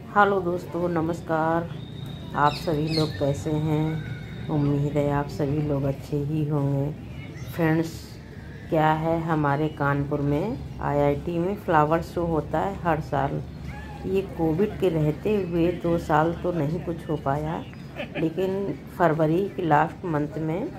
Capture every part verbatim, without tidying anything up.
Hello दोस्तों, नमस्कार। आप सभी लोग कैसे हैं? उम्मीद है आप सभी लोग अच्छे ही होंगे। फ्रेंड्स, क्या है, हमारे कानपुर में आईआईटी में फ्लावर शो होता है हर साल। ये कोविड के रहते हुए दो साल तो नहीं कुछ हो पाया, लेकिन फरवरी के लास्ट मंथ में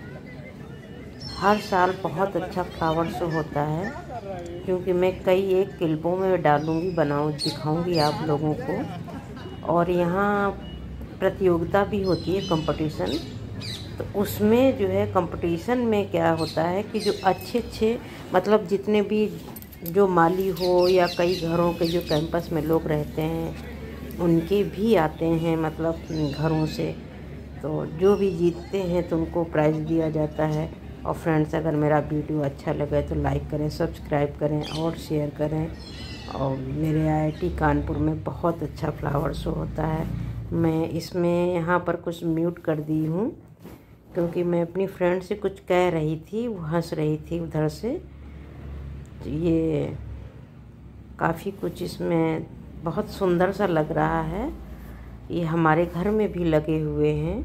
हर साल बहुत अच्छा फ्लावर शो होता है। क्योंकि मैं कई एक क्लिपों में डालूँगी, बनाऊँ, दिखाऊँगी आप लोगों को। और यहाँ प्रतियोगिता भी होती है, कंपटीशन। तो उसमें जो है कंपटीशन में क्या होता है कि जो अच्छे अच्छे मतलब जितने भी जो माली हो या कई घरों के जो कैंपस में लोग रहते हैं उनके भी आते हैं, मतलब घरों से। तो जो भी जीतते हैं तो उनको प्राइज़ दिया जाता है। और फ्रेंड्स, अगर मेरा वीडियो अच्छा लगे तो लाइक करें, सब्सक्राइब करें और शेयर करें। और मेरे आईआईटी कानपुर में बहुत अच्छा फ्लावर शो होता है। मैं इसमें यहाँ पर कुछ म्यूट कर दी हूँ क्योंकि मैं अपनी फ्रेंड से कुछ कह रही थी, वो हंस रही थी उधर से। तो ये काफ़ी कुछ इसमें बहुत सुंदर सा लग रहा है। ये हमारे घर में भी लगे हुए हैं,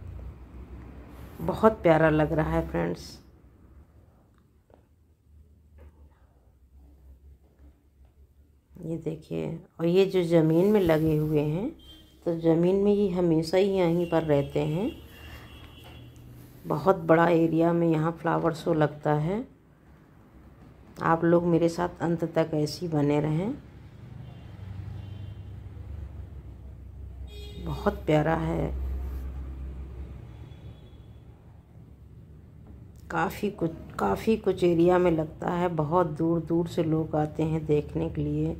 बहुत प्यारा लग रहा है फ्रेंड्स। ये देखिए, और ये जो ज़मीन में लगे हुए हैं तो ज़मीन में ये हमेशा ही यहीं पर रहते हैं। बहुत बड़ा एरिया में यहाँ फ्लावर शो लगता है। आप लोग मेरे साथ अंत तक ऐसे ही बने रहें। बहुत प्यारा है। काफ़ी कुछ काफ़ी कुछ एरिया में लगता है। बहुत दूर दूर से लोग आते हैं देखने के लिए।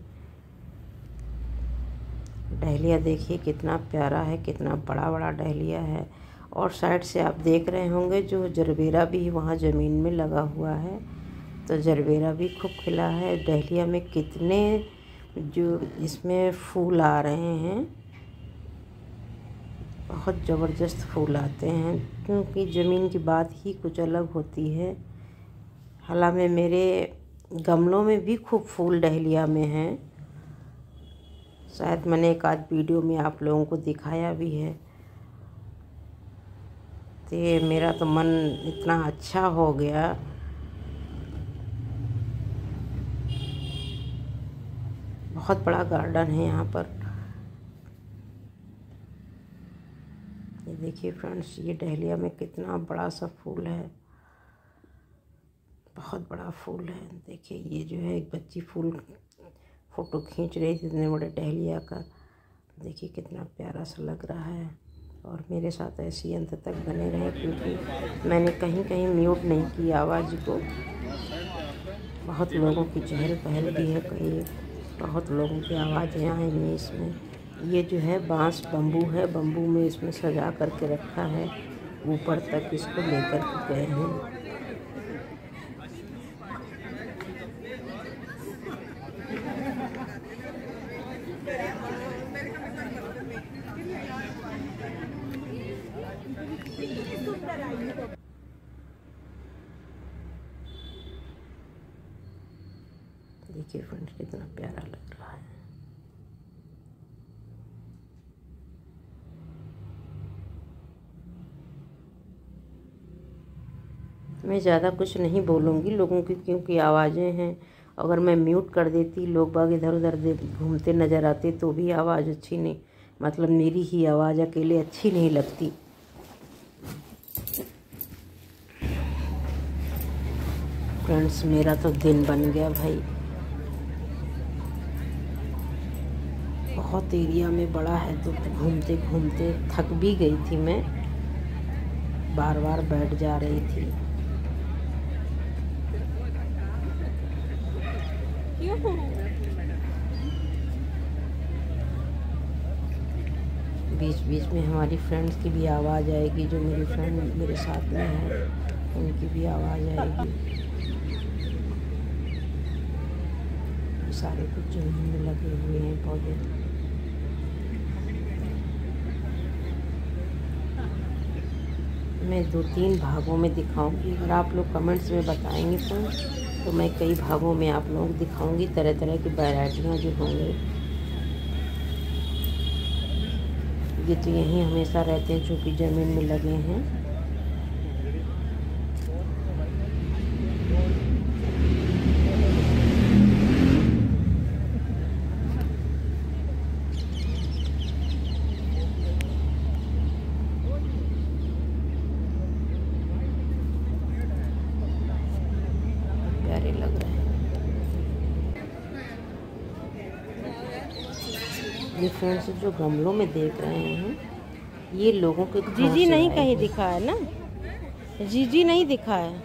डहलिया देखिए कितना प्यारा है, कितना बड़ा बड़ा डहलिया है। और साइड से आप देख रहे होंगे जो जरबेरा भी वहाँ ज़मीन में लगा हुआ है, तो जरबेरा भी खूब खिला है। डहलिया में कितने जो इसमें फूल आ रहे हैं, बहुत ज़बरदस्त फूल आते हैं। क्योंकि ज़मीन की बात ही कुछ अलग होती है। हालांकि मेरे गमलों में भी खूब फूल डहलिया में हैं। शायद मैंने एक आध वीडियो में आप लोगों को दिखाया भी है। तो ये मेरा तो मन इतना अच्छा हो गया। बहुत बड़ा गार्डन है यहाँ पर। ये देखिए फ्रेंड्स, ये डहलिया में कितना बड़ा सा फूल है, बहुत बड़ा फूल है। देखिए, ये जो है एक बच्ची फूल फ़ोटो खींच रही थी इतने बड़े डहलिया का। देखिए कितना प्यारा सा लग रहा है। और मेरे साथ ऐसे ही अंत तक बने रहें, क्योंकि मैंने कहीं कहीं म्यूट नहीं की आवाज़ को। बहुत लोगों की चहल पहल भी है, कई बहुत लोगों की आवाज़ें आएंगी इसमें। ये जो है बांस बम्बू है, बम्बू में इसमें सजा करके रखा है, ऊपर तक इसको लेकर के गए हैं। देखिए फ्रेंड्स, कितना प्यारा लग रहा है। मैं ज़्यादा कुछ नहीं बोलूँगी लोगों की, क्योंकि आवाज़ें हैं। अगर मैं म्यूट कर देती, लोग बाग इधर उधर घूमते नज़र आते तो भी आवाज़ अच्छी नहीं, मतलब मेरी ही आवाज़ अकेले अच्छी नहीं लगती। फ्रेंड्स, मेरा तो दिन बन गया भाई। बहुत एरिया में बड़ा है तो घूमते घूमते थक भी गई थी मैं, बार बार बैठ जा रही थी। बीच बीच में हमारी फ्रेंड्स की भी आवाज़ आएगी, जो मेरी फ्रेंड मेरे साथ में है उनकी भी आवाज़ आएगी। सारे कुछ जमीन में लगे हुए हैं पौधे। मैं दो तीन भागों में दिखाऊंगी। अगर आप लोग कमेंट्स में बताएंगे तो तो मैं कई भागों में आप लोगों को दिखाऊंगी, तरह तरह की वैरायटियाँ जो होंगे। ये तो यहीं हमेशा रहते हैं, जो कि ज़मीन में लगे हैं। प्यारे लग रहे हैं। ये फ्रेंड्स जो गमलों में देख रहे हैं, ये लोगों के जीजी नहीं कहीं दिखा है ना, जीजी नहीं दिखा है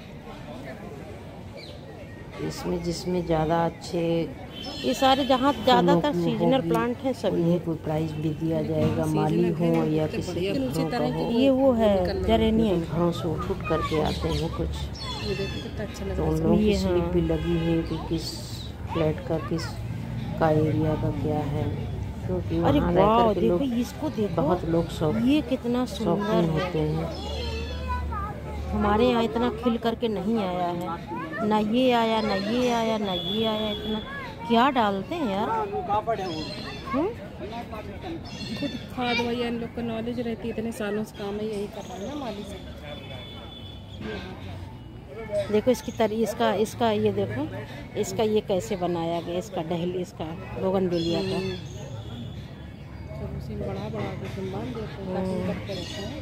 इसमें। जिसमें ज़्यादा अच्छे, ये सारे जहाँ ज़्यादातर सीजनल प्लांट हैं सभी। उन्हें कोई प्राइज भी दिया जाएगा, माली हो या किसी के घरों का हो। ये वो है जेरेनियम, घरों से उठ उठ करके आते हैं कुछ, तो उन लोगों की स्लिप भी लगी है कि किस फ्लैट का, किस का एरिया का क्या है, क्योंकि अरे वहाँ वाह रहकर के देखो लोग, इसको देखो, बहुत लोग शौक ये कितना सुंदर शौकीन है। होते हैं। हमारे यहाँ इतना खिल करके नहीं आया है, ना ये आया ना ये आया ना ये आया। इतना क्या डालते हैं यार। हम्म? खुद खाद वही इन लोग को नॉलेज रहती है, इतने सालों से काम है, यही कर रहा है ना माली से। देखो इसकी तरी इसका इसका ये देखो, इसका ये कैसे बनाया गया, इसका डहली, इसका बोगनवेलिया का। सब उसी में बड़ा बड़ा के तुम बांध देते हैं ताकि करते रहते हैं।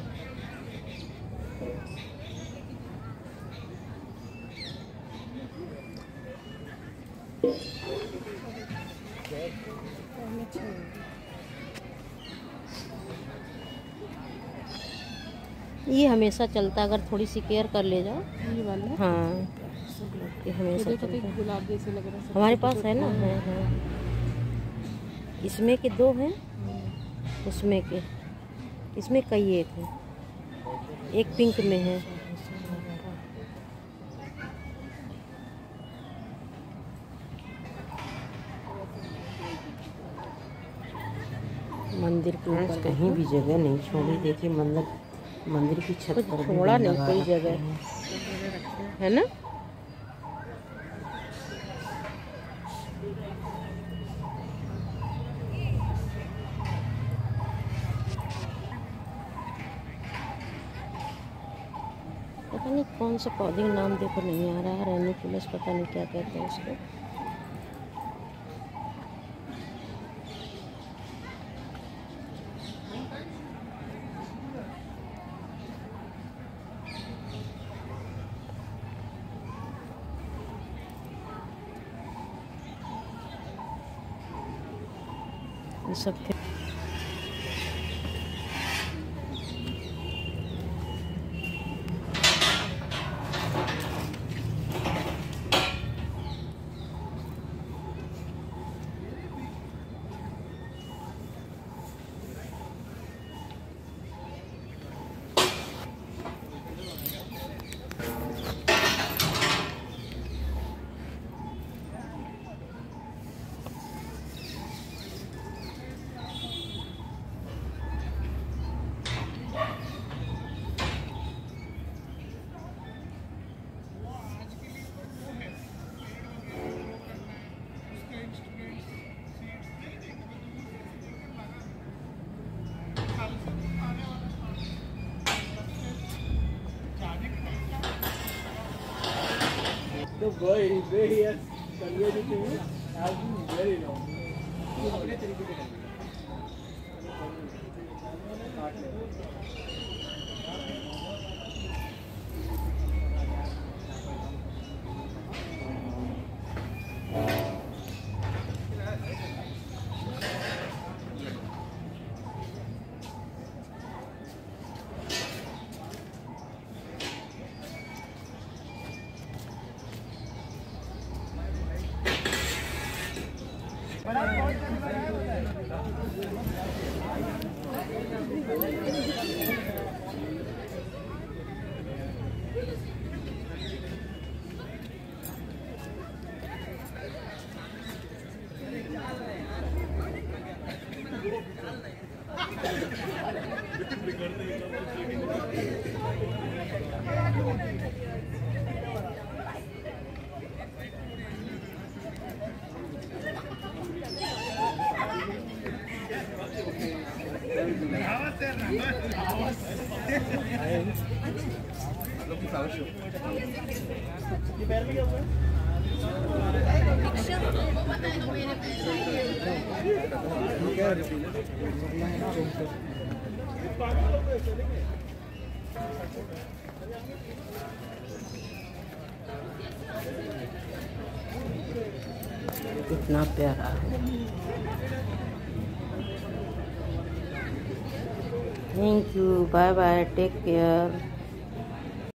ये हमेशा चलता, अगर थोड़ी सी केयर कर ले जाओ। ये वाला हाँ ये हमेशा देखो चलता है। गुलाब जैसे लग रहा है। हमारे पास है ना, है है इसमें के दो हैं, उसमें के, इसमें कई एक है, एक पिंक में है। मंदिर के ऊपर कहीं भी जगह नहीं छोड़ी, देखिए मंदिर मंदिर की छत पर भी छोड़ा नहीं लगा कोई रखे जगह, हैं। है ना। पता नहीं कौन सा पौधे का नाम देखो नहीं आ रहा है, रेनिकुलस पता नहीं क्या कहते हैं उसको। ये सब फिर The boy, where he has conveyed it to me, has been very long. ये अपने तरीके से करते कितना प्यारा है। Thank you, bye bye, take care.